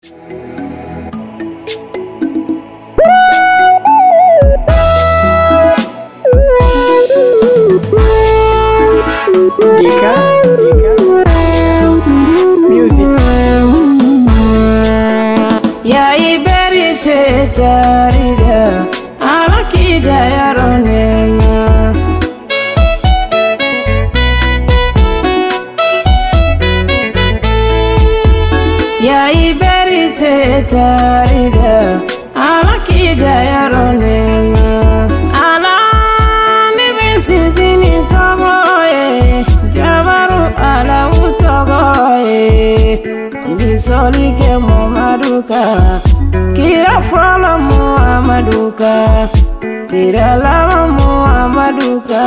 Dika Music Yayi berthte tarida alakida yaronema Yayi berthte tarida alakida yaronema ala ni besizini togoye jabaru ala utogoye bisoli ke momaduka kira fala muamaduka kira lama muamaduka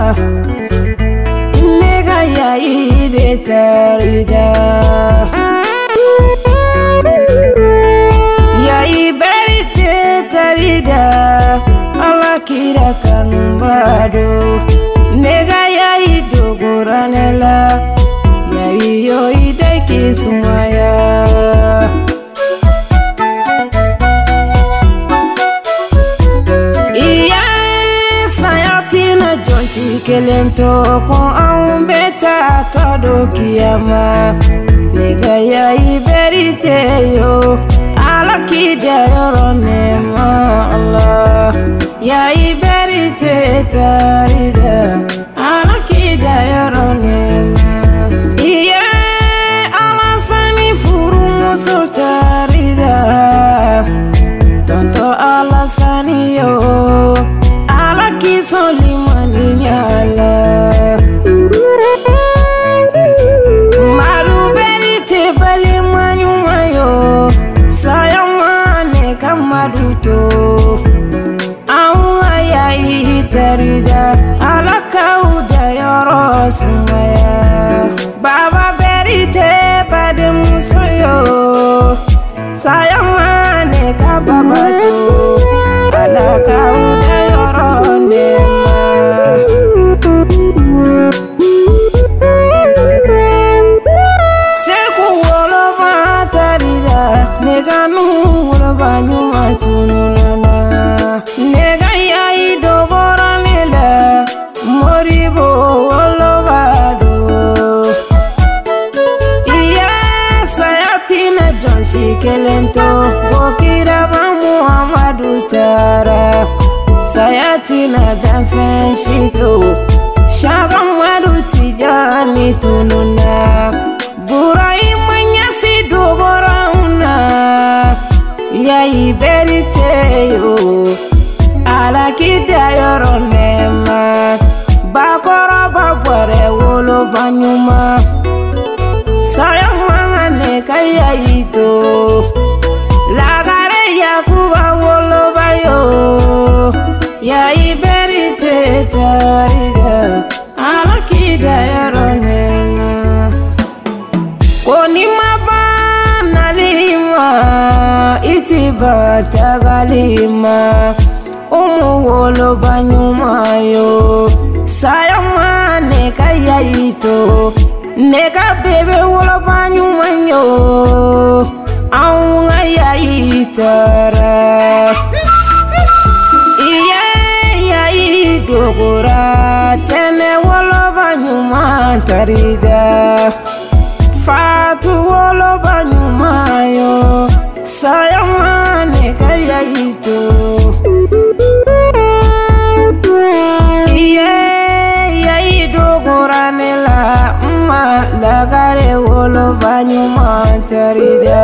nega yayi de tarida yayi berthte tarida ala kira kanbado nega yayi dogoranela yayi yo ide kisumaya iya sayatina joshi kelento ko ambeta todo kiyama nega yayi berthte yo ala kida yoronema Allah yayi berthte tarida ala kida yoronema iya ala sani furu muso tarida tonto ala sani yo ala kisoli maninyala malu berthte bali manyumayo sayamane kamaduto awa yayi tarida ala kauda yorosumaya baba berthte bade musoyo sayamane kababato ala kauda yoronema seku woloba tarida nega nuwolo banyuma tununana nega yayi dogoranela moribo wolobado iya sayatina jonsi kelento bokira ba muhammadu tara sayatina danfenshito shagamadu tijani tununa burai manyasi dogorauna yayi berthte yo ala kida yoronema bakora babore wolo banyuma sayamane kayayito lagare yakuba wolo bayo yayi berthte tarida ala kida yoronema koni mabana lima itiba tagalima wolo banyuma yo sayamane kayayito neka bebe wolo banyuma yo aunga yayitara iye yayi dogora tene wolo banyuma tarida fatu wolo banyuma yo sayamane kayayito iye yayi dogoranela lagare wolo banyuma tarida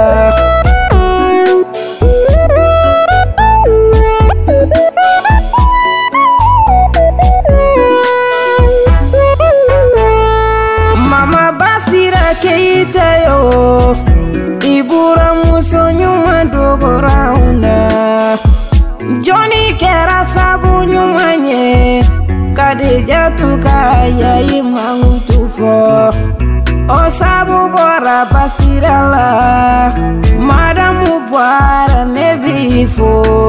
mama basira keita yo ibura muso nyuma dogorauna Johnny kera sabu nyumanye Kadija tuka yayi mangutufo o sabu bora basirala madamu bwara nebifo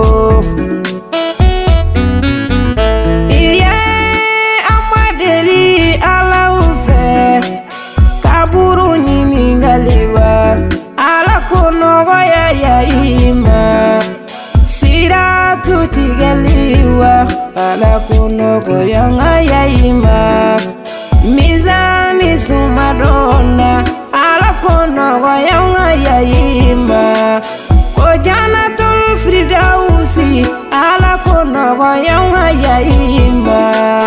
iye amadeli ala ufe kaburu nyini ngaliwa ala kunogo ala kono goyanga yayima mizani sumadona ala kono goyanga yayima kojana tul fridausi ala kono goyanga yayima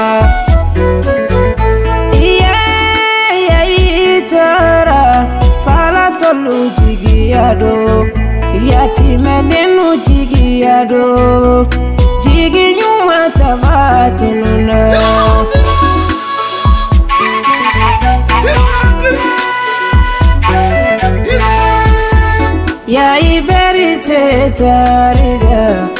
tara pala tolu jigiyado yatime nenu jigiyado jigi nyuma tabatununa yayi berthe tarida